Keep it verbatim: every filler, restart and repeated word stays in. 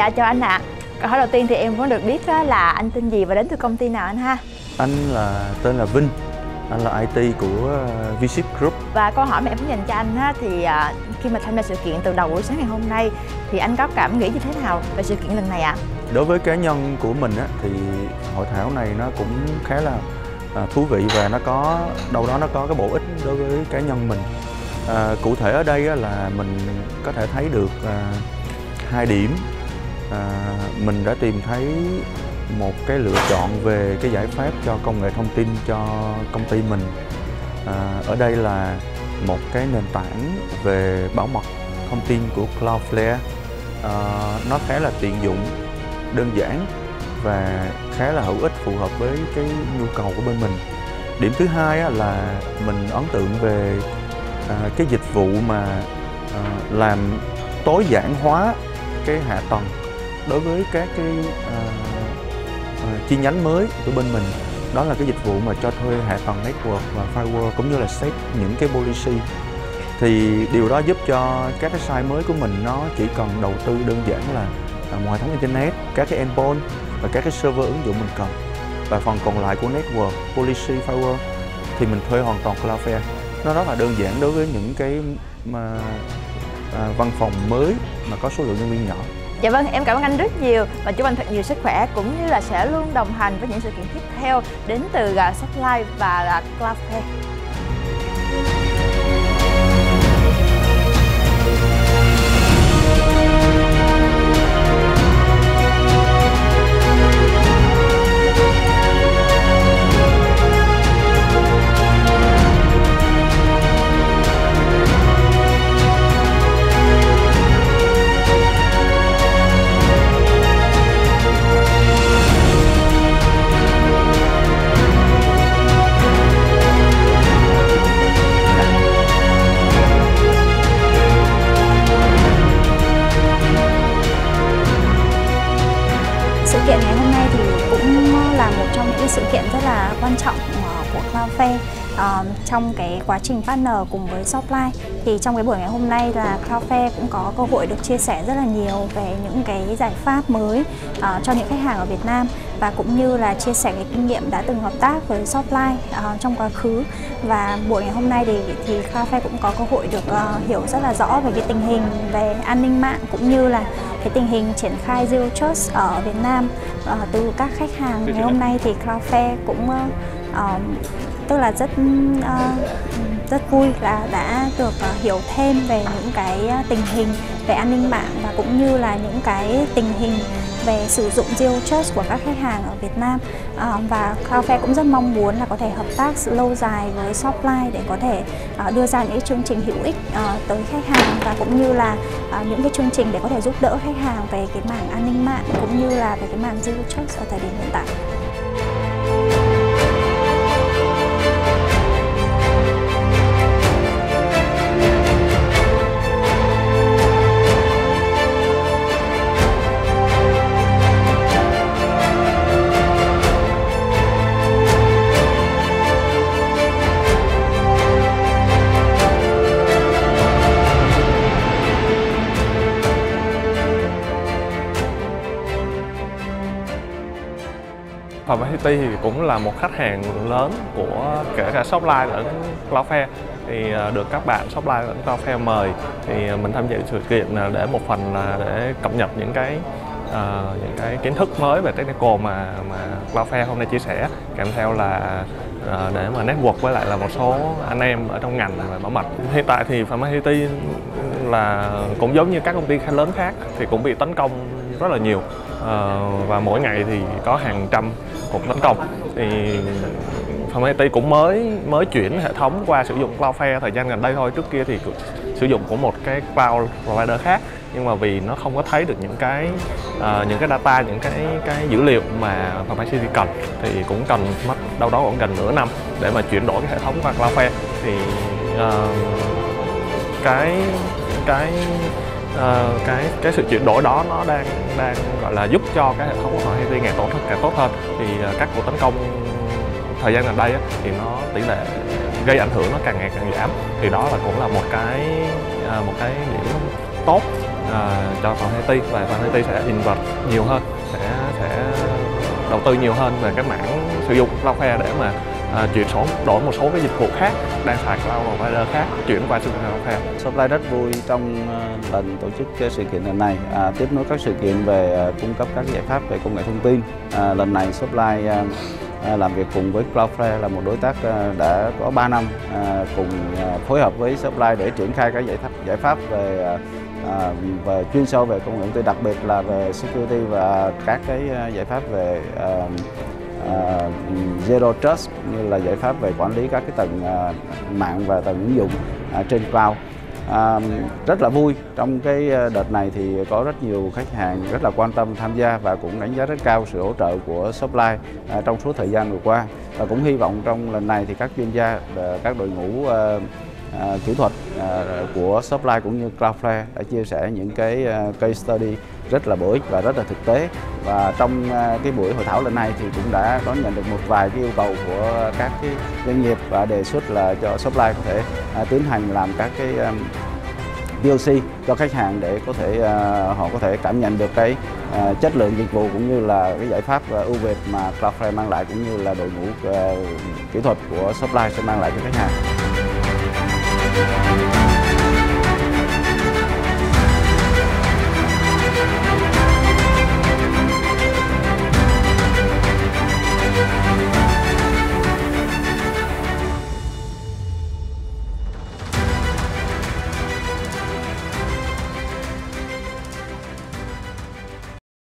Dạ chào anh ạ. À. Câu hỏi đầu tiên thì em muốn được biết là anh tên gì và đến từ công ty nào anh ha? Anh là tên là Vinh, anh là i tê của V-Ship Group. Và câu hỏi mà em muốn dành cho anh á, thì khi mà tham gia sự kiện từ đầu buổi sáng ngày hôm nay thì anh có cảm nghĩ như thế nào về sự kiện lần này ạ? À? Đối với cá nhân của mình á, thì hội thảo này nó cũng khá là à, thú vị và nó có đâu đó nó có cái bổ ích đối với cá nhân mình. À, cụ thể ở đây á, là mình có thể thấy được à, hai điểm. À, mình đã tìm thấy một cái lựa chọn về cái giải pháp cho công nghệ thông tin cho công ty mình. À, ở đây là một cái nền tảng về bảo mật thông tin của Cloudflare. À, nó khá là tiện dụng, đơn giản và khá là hữu ích, phù hợp với cái nhu cầu của bên mình. Điểm thứ hai á, là mình ấn tượng về à, cái dịch vụ mà à, làm tối giản hóa cái hạ tầng đối với các cái à, à, chi nhánh mới của bên mình. Đó là cái dịch vụ mà cho thuê hạ tầng network và firewall cũng như là set những cái policy. Thì điều đó giúp cho các cái site mới của mình nó chỉ cần đầu tư đơn giản là một hệ thống internet, các cái endpoint và các cái server ứng dụng mình cần. Và phần còn lại của network, policy, firewall thì mình thuê hoàn toàn Cloudflare. Nó rất là đơn giản đối với những cái mà à, văn phòng mới mà có số lượng nhân viên nhỏ. Dạ vâng, em cảm ơn anh rất nhiều và chúc anh thật nhiều sức khỏe cũng như là sẽ luôn đồng hành với những sự kiện tiếp theo đến từ Shopline và Cloudflare. Sự kiện ngày hôm nay thì cũng là một trong những sự kiện rất là quan trọng của Cloudflare uh, trong cái quá trình partner cùng với Shopline. Thì trong cái buổi ngày hôm nay là Cloudflare cũng có cơ hội được chia sẻ rất là nhiều về những cái giải pháp mới uh, cho những khách hàng ở Việt Nam và cũng như là chia sẻ cái kinh nghiệm đã từng hợp tác với Shopline uh, trong quá khứ. Và buổi ngày hôm nay thì thì Cloudflare cũng có cơ hội được uh, hiểu rất là rõ về cái tình hình về an ninh mạng cũng như là cái tình hình triển khai Zero Trust ở Việt Nam uh, từ các khách hàng. Ngày hôm nay thì Cloudflare cũng uh, uh, tức là rất uh, rất vui là đã được uh, hiểu thêm về những cái tình hình về an ninh mạng và cũng như là những cái tình hình về sử dụng Zero Trust của các khách hàng ở Việt Nam. Uh, và Cloudflare cũng rất mong muốn là có thể hợp tác lâu dài với Shopline để có thể uh, đưa ra những chương trình hữu ích uh, tới khách hàng và cũng như là uh, những cái chương trình để có thể giúp đỡ khách hàng về cái mảng an ninh mạng cũng như là về cái mảng Zero Trust ở thời điểm hiện tại. Pharmacity thì cũng là một khách hàng lớn của kể cả Shopline lẫn Cloudflare. Thì được các bạn Shopline lẫn Cloudflare mời thì mình tham gia sự kiện để một phần là để cập nhật những cái uh, những cái kiến thức mới về technical mà mà Cloudflare hôm nay chia sẻ, kèm theo là uh, để mà network với lại là một số anh em ở trong ngành về bảo mật. Hiện tại thì Pharmacity là cũng giống như các công ty lớn khác thì cũng bị tấn công rất là nhiều. Uh, và mỗi ngày thì có hàng trăm cuộc tấn công. Thì Pharmacity cũng mới mới chuyển hệ thống qua sử dụng Cloudflare thời gian gần đây thôi. Trước kia thì sử dụng của một cái cloud provider khác, nhưng mà vì nó không có thấy được những cái uh, những cái data, những cái cái dữ liệu mà Pharmacity cần thì cũng cần mất đâu đó khoảng gần nửa năm để mà chuyển đổi cái hệ thống qua Cloudflare. Thì uh, cái cái Uh, cái cái sự chuyển đổi đó nó đang đang gọi là giúp cho cái hệ thống của Pharmacity ngày tốt hơn càng tốt hơn. Thì uh, các cuộc tấn công thời gian gần đây á, thì nó tỷ lệ gây ảnh hưởng nó càng ngày càng giảm. Thì đó là cũng là một cái uh, một cái điểm tốt à, cho Cloud và Cloud sẽ invest nhiều hơn, sẽ sẽ đầu tư nhiều hơn về cái mảng sử dụng Cloudflare để mà à, chuyển số đổi một số cái dịch vụ khác đang xài cloud provider khác chuyển qua sử dụng Cloudflare. Shopline rất vui trong uh, lần tổ chức cái sự kiện lần này, à, tiếp nối các sự kiện về uh, cung cấp các giải pháp về công nghệ thông tin. À, lần này Shopline uh, uh, làm việc cùng với Cloudflare là một đối tác uh, đã có ba năm uh, cùng uh, phối hợp với Shopline để triển khai các giải pháp giải pháp về uh, À, về chuyên sâu về công nghệ thông tin, đặc biệt là về security và các cái giải pháp về uh, uh, Zero Trust, như là giải pháp về quản lý các cái tầng uh, mạng và tầng ứng dụng uh, trên cloud. À, rất là vui trong cái đợt này thì có rất nhiều khách hàng rất là quan tâm tham gia và cũng đánh giá rất cao sự hỗ trợ của Shopline à, trong suốt thời gian vừa qua, và cũng hy vọng trong lần này thì các chuyên gia, các đội ngũ uh, Uh, kỹ thuật uh, của Shopline cũng như Cloudflare đã chia sẻ những cái uh, case study rất là bổ ích và rất là thực tế. Và trong uh, cái buổi hội thảo lần này thì cũng đã có nhận được một vài cái yêu cầu của các cái doanh nghiệp và đề xuất là cho Shopline có thể uh, tiến hành làm các cái um, pê ô xê cho khách hàng để có thể uh, họ có thể cảm nhận được cái uh, chất lượng dịch vụ cũng như là cái giải pháp uh, ưu việt mà Cloudflare mang lại, cũng như là đội ngũ uh, kỹ thuật của Shopline sẽ mang lại cho khách hàng.